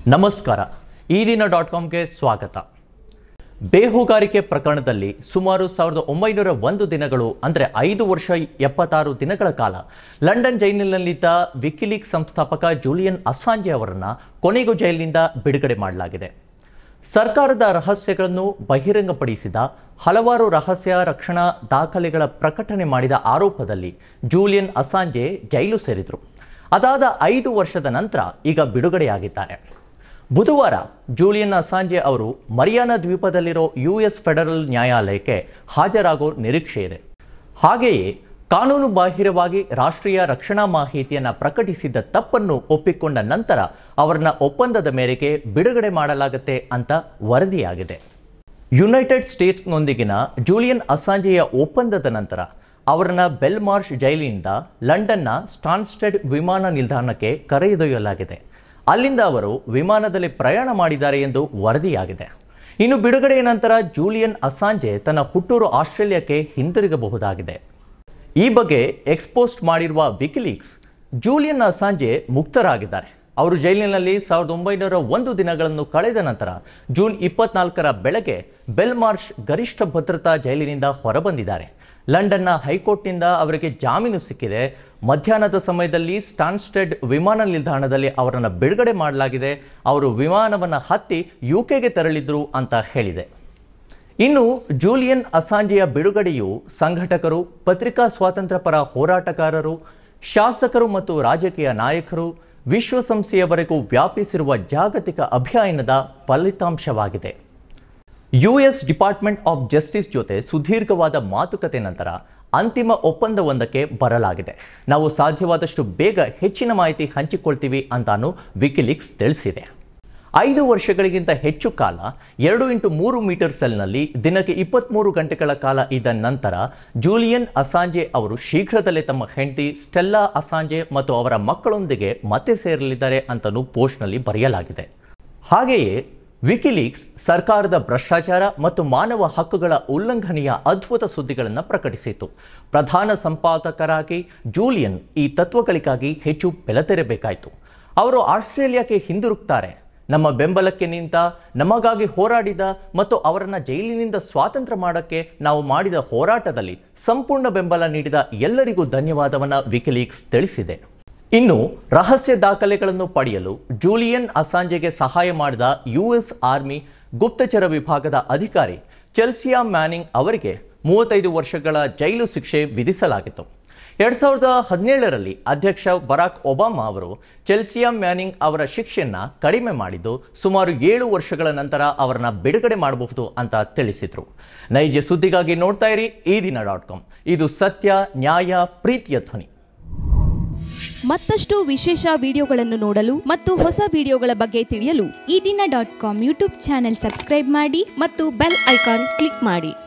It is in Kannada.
ನಮಸ್ಕಾರ ಈ ದಿನ .comಗೆ ಸ್ವಾಗತ. ಬೇಹುಗಾರಿಕೆ ಪ್ರಕರಣದಲ್ಲಿ ಸುಮಾರು 1901 ದಿನಗಳು ಅಂದರೆ 5 ವರ್ಷ 76 ದಿನಗಳ ಕಾಲ ಲಂಡನ್ ಜೈಲಿನಲ್ಲಿದ್ದ ವಿಕಿಲೀಕ್ಸ್ ಸಂಸ್ಥಾಪಕ ಜೂಲಿಯನ್ ಅಸ್ಸಾಂಜೆ ಅವರನ್ನು ಕೊನೆಗೂ ಜೈಲಿನಿಂದ ಬಿಡುಗಡೆ ಮಾಡಲಾಗಿದೆ. ಸರ್ಕಾರದ ರಹಸ್ಯಗಳನ್ನು ಬಹಿರಂಗಪಡಿಸಿದ ಹಲವಾರು ರಹಸ್ಯ ರಕ್ಷಣಾ ದಾಖಲೆಗಳ ಪ್ರಕಟಣೆ ಮಾಡಿದ ಆರೋಪದಲ್ಲಿ ಜೂಲಿಯನ್ ಅಸ್ಸಾಂಜೆ ಜೈಲು ಸೇರಿದರು. ಅದಾದ 5 ವರ್ಷದ ನಂತರ ಈಗ ಬಿಡುಗಡೆಯಾಗಿದ್ದಾರೆ. ಬುಧವಾರ ಜೂಲಿಯನ್ ಅಸ್ಸಾಂಜೆ ಅವರು ಮರಿಯಾನಾ ದ್ವೀಪದಲ್ಲಿರೋ US ಫೆಡರಲ್ ನ್ಯಾಯಾಲಯಕ್ಕೆ ಹಾಜರಾಗೋ ನಿರೀಕ್ಷೆ ಇದೆ. ಹಾಗೆಯೇ ಕಾನೂನು ಬಾಹಿರವಾಗಿ ರಾಷ್ಟ್ರೀಯ ರಕ್ಷಣಾ ಮಾಹಿತಿಯನ್ನು ಪ್ರಕಟಿಸಿದ್ದ ತಪ್ಪನ್ನು ಒಪ್ಪಿಕೊಂಡ ನಂತರ ಅವರನ್ನ ಒಪ್ಪಂದದ ಮೇರೆಗೆ ಬಿಡುಗಡೆ ಮಾಡಲಾಗುತ್ತೆ ಅಂತ ವರದಿಯಾಗಿದೆ. ಯುನೈಟೆಡ್ ಸ್ಟೇಟ್ಸ್ನೊಂದಿಗಿನ ಜೂಲಿಯನ್ ಅಸ್ಸಾಂಜೆಯ ಒಪ್ಪಂದದ ನಂತರ ಅವರನ್ನ ಬೆಲ್ಮಾರ್ಷ್ ಜೈಲಿನಿಂದ ಲಂಡನ್ನ ಸ್ಟಾನ್ಸ್ಟೆಡ್ ವಿಮಾನ ನಿಲ್ದಾಣಕ್ಕೆ ಕರೆದೊಯ್ಯಲಾಗಿದೆ. ಅಲ್ಲಿಂದ ಅವರು ವಿಮಾನದಲ್ಲಿ ಪ್ರಯಾಣ ಮಾಡಿದ್ದಾರೆ ಎಂದು ವರದಿಯಾಗಿದೆ. ಇನ್ನು ಬಿಡುಗಡೆಯ ನಂತರ ಜೂಲಿಯನ್ ಅಸ್ಸಾಂಜೆ ತನ್ನ ಹುಟ್ಟೂರು ಆಸ್ಟ್ರೇಲಿಯಾಕ್ಕೆ ಹಿಂದಿರುಗಬಹುದಾಗಿದೆ. ಈ ಬಗ್ಗೆ ಎಕ್ಸ್ಪೋಸ್ಟ್ ಮಾಡಿರುವ ವಿಕಿಲೀಕ್ಸ್ ಜೂಲಿಯನ್ ಅಸ್ಸಾಂಜೆ ಮುಕ್ತರಾಗಿದ್ದಾರೆ. ಅವರು ಜೈಲಿನಲ್ಲಿ 1901 ದಿನಗಳನ್ನು ಕಳೆದ ನಂತರ ಜೂನ್ 24ರ ಬೆಳಗ್ಗೆ ಬೆಲ್ಮಾರ್ಷ್ ಗರಿಷ್ಠ ಭದ್ರತಾ ಜೈಲಿನಿಂದ ಹೊರಬಂದಿದ್ದಾರೆ. ಲಂಡನ್ನ ಹೈಕೋರ್ಟ್ನಿಂದ ಅವರಿಗೆ ಜಾಮೀನು ಸಿಕ್ಕಿದೆ. ಮಧ್ಯಾಹ್ನದ ಸಮಯದಲ್ಲಿ ಸ್ಟಾನ್ಸ್ಟೆಡ್ ವಿಮಾನ ನಿಲ್ದಾಣದಲ್ಲಿ ಅವರನ್ನು ಬಿಡುಗಡೆ ಮಾಡಲಾಗಿದೆ. ಅವರು ವಿಮಾನವನ್ನು ಹತ್ತಿ UKಗೆ ತೆರಳಿದ್ರು ಅಂತ ಹೇಳಿದೆ. ಇನ್ನು ಜೂಲಿಯನ್ ಅಸ್ಸಾಂಜೆಯ ಬಿಡುಗಡೆಯು ಸಂಘಟಕರು, ಪತ್ರಿಕಾ ಸ್ವಾತಂತ್ರ್ಯ ಪರ ಹೋರಾಟಗಾರರು, ಶಾಸಕರು ಮತ್ತು ರಾಜಕೀಯ ನಾಯಕರು, ವಿಶ್ವಸಂಸ್ಥೆಯವರೆಗೂ ವ್ಯಾಪಿಸಿರುವ ಜಾಗತಿಕ ಅಭಿಯಾನದ ಫಲಿತಾಂಶವಾಗಿದೆ. US ಡಿಪಾರ್ಟ್ಮೆಂಟ್ ಆಫ್ ಜಸ್ಟಿಸ್ ಜೊತೆ ಸುದೀರ್ಘವಾದ ಮಾತುಕತೆ ನಂತರ ಅಂತಿಮ ಒಪ್ಪಂದವೊಂದಕ್ಕೆ ಬರಲಾಗಿದೆ. ನಾವು ಸಾಧ್ಯವಾದಷ್ಟು ಬೇಗ ಹೆಚ್ಚಿನ ಮಾಹಿತಿ ಹಂಚಿಕೊಳ್ತೀವಿ ಅಂತಾನು ವಿಕಿಲೀಕ್ಸ್ ತಿಳಿಸಿದೆ. 5 ವರ್ಷಗಳಿಗಿಂತ ಹೆಚ್ಚು ಕಾಲ 2x3 ಮೀಟರ್ ಸೆಲ್ನಲ್ಲಿ ದಿನಕ್ಕೆ 23 ಗಂಟೆಗಳ ಕಾಲ ಇದ್ದ ನಂತರ ಜೂಲಿಯನ್ ಅಸ್ಸಾಂಜೆ ಅವರು ಶೀಘ್ರದಲ್ಲೇ ತಮ್ಮ ಹೆಂಡತಿ ಸ್ಟೆಲ್ಲಾ ಅಸ್ಸಾಂಜೆ ಮತ್ತು ಅವರ ಮಕ್ಕಳೊಂದಿಗೆ ಮತ್ತೆ ಸೇರಲಿದ್ದಾರೆ ಅಂತಲೂ ಪೋಸ್ಟ್ನಲ್ಲಿ ಬರೆಯಲಾಗಿದೆ. ಹಾಗೆಯೇ ವಿಕಿಲೀಕ್ಸ್ ಸರ್ಕಾರದ ಭ್ರಷ್ಟಾಚಾರ ಮತ್ತು ಮಾನವ ಹಕ್ಕುಗಳ ಉಲ್ಲಂಘನೆಯ ಅದ್ಭುತ ಸುದ್ದಿಗಳನ್ನು ಪ್ರಕಟಿಸಿತು. ಪ್ರಧಾನ ಸಂಪಾದಕರಾಗಿ ಜೂಲಿಯನ್ ಈ ತತ್ವಗಳಿಗಾಗಿ ಹೆಚ್ಚು ಬೆಲೆತೆರಬೇಕಾಯಿತು. ಅವರು ಆಸ್ಟ್ರೇಲಿಯಾಕ್ಕೆ ಹಿಂದಿರುಗ್ತಾರೆ. ನಮ್ಮ ಬೆಂಬಲಕ್ಕೆ ನಿಂತ, ನಮಗಾಗಿ ಹೋರಾಡಿದ ಮತ್ತು ಅವರನ್ನು ಜೈಲಿನಿಂದ ಸ್ವಾತಂತ್ರ್ಯ ಮಾಡೋಕ್ಕೆ ನಾವು ಮಾಡಿದ ಹೋರಾಟದಲ್ಲಿ ಸಂಪೂರ್ಣ ಬೆಂಬಲ ನೀಡಿದ ಎಲ್ಲರಿಗೂ ಧನ್ಯವಾದವನ್ನು ವಿಕಿಲೀಕ್ಸ್ ತಿಳಿಸಿದೆ. ಇನ್ನು ರಹಸ್ಯ ದಾಖಲೆಗಳನ್ನು ಪಡೆಯಲು ಜೂಲಿಯನ್ ಅಸ್ಸಾಂಜೆಗೆ ಸಹಾಯ ಮಾಡಿದ US ಆರ್ಮಿ ಗುಪ್ತಚರ ವಿಭಾಗದ ಅಧಿಕಾರಿ ಚೆಲ್ಸಿಯಾ ಮ್ಯಾನಿಂಗ್ ಅವರಿಗೆ 35 ವರ್ಷಗಳ ಜೈಲು ಶಿಕ್ಷೆ ವಿಧಿಸಲಾಗಿತ್ತು. 2017ರಲ್ಲಿ ಅಧ್ಯಕ್ಷ ಬರಾಕ್ ಒಬಾಮಾ ಅವರು ಚೆಲ್ಸಿಯಾ ಮ್ಯಾನಿಂಗ್ ಅವರ ಶಿಕ್ಷೆಯನ್ನು ಕಡಿಮೆ ಮಾಡಿದ್ದು ಸುಮಾರು 7 ವರ್ಷಗಳ ನಂತರ ಅವರನ್ನ ಬಿಡುಗಡೆ ಮಾಡಬಹುದು ಅಂತ ತಿಳಿಸಿದ್ರು. ನೈಜ ಸುದ್ದಿಗಾಗಿ ನೋಡ್ತಾ ಇರಿ ಈ ದಿನ .com. ಇದು ಸತ್ಯ, ನ್ಯಾಯ, ಪ್ರೀತಿಯ ಧ್ವನಿ. ಮತ್ತಷ್ಟು ವಿಶೇಷ ವಿಡಿಯೋಗಳನ್ನು ನೋಡಲು ಮತ್ತು ಹೊಸ ವಿಡಿಯೋಗಳ ಬಗ್ಗೆ ತಿಳಿಯಲು ಈ ದಿನ .com ಯೂಟ್ಯೂಬ್ ಚಾನೆಲ್ ಸಬ್ಸ್ಕ್ರೈಬ್ ಮಾಡಿ ಮತ್ತು ಬೆಲ್ ಐಕಾನ್ ಕ್ಲಿಕ್ ಮಾಡಿ.